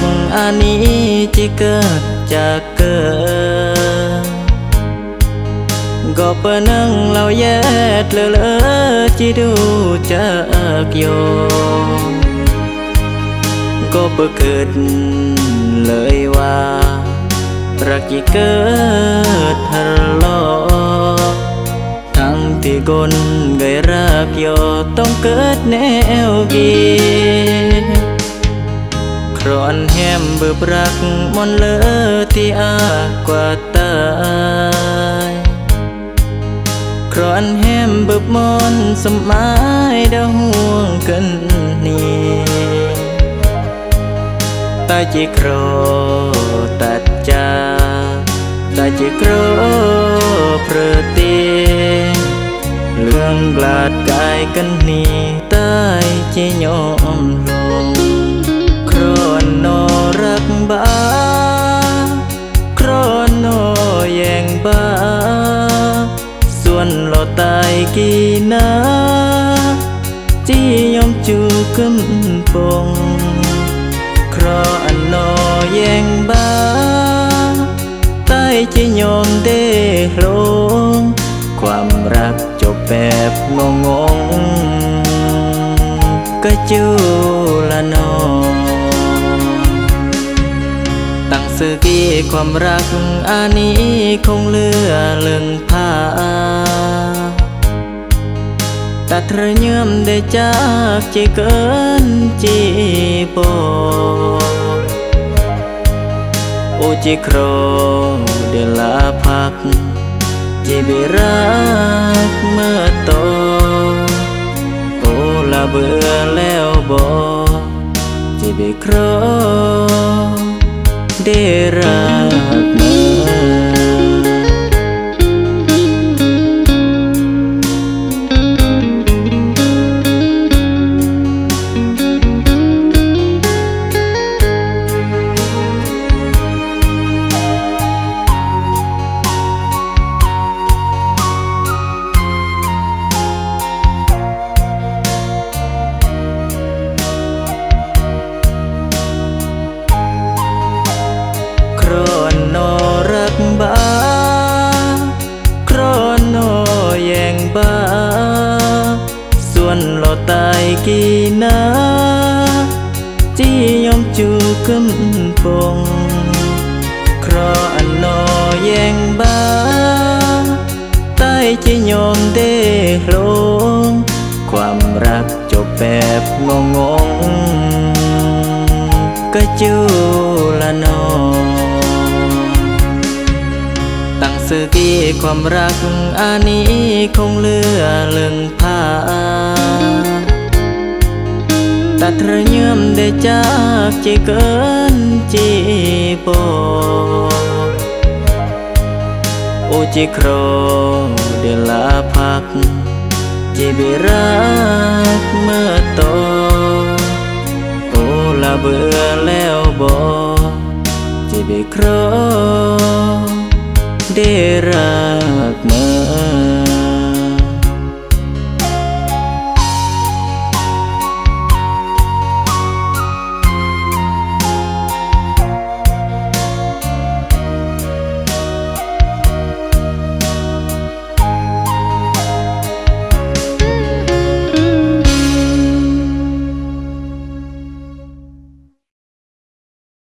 อันนี้จะเกิดจากเกิดก็เปิดนั่งเราแย่เลอจีดูจากโยก็เปิดเกิดเลยว่ารักจีเกิดฮัลโหลทั้งที่กนไกรักโยต้องเกิดแนวกีครอนแฮมเบิบรักมนเลอที่อากว่าตายครอนแฮมเบิบมนสมัยดาวห่วงกันนี่ตาจีครอตัดจาตาจีครอเพื่อตีเรื่องกลาดกายกันนี่ตายจียอมลงครอนโนรักบ้าครอนโนแยงบ้าส่วนเราตายกี่นาจียอมจูกึมปงครอนโนแยงบ้าตายจียอมเดลงความรักจบแบบงงก็จูละนอตั้งสื่อกี้ความรักอันนี้คงเหลือเลื่องผ้าตัดเธอเยื่อมได้จากจีเกินจีโบโอจีโครเดลาพักจีบิรักเมื่อโตโอลาเบื่อแล้วบ่จีบิโครได้รักเมื่อบ้าครอนโนแยงบ้าส่วนเราตายกี่นาจียอมจูกึมปงครอนโนแยงบ้าตายจียอมเดลงความรักจบแบบงก็จูละนอตั้งสื่อกี้ความรักอันนี้คงเหลือเลื่องผ้าตัดเธอเยื่อมได้จากจีเกินจีโบโอจีโครเดลาพักจีบิรักเมื่อโตโอลาเบื่อแล้วบ่จีบิโครได้รักเมื่อ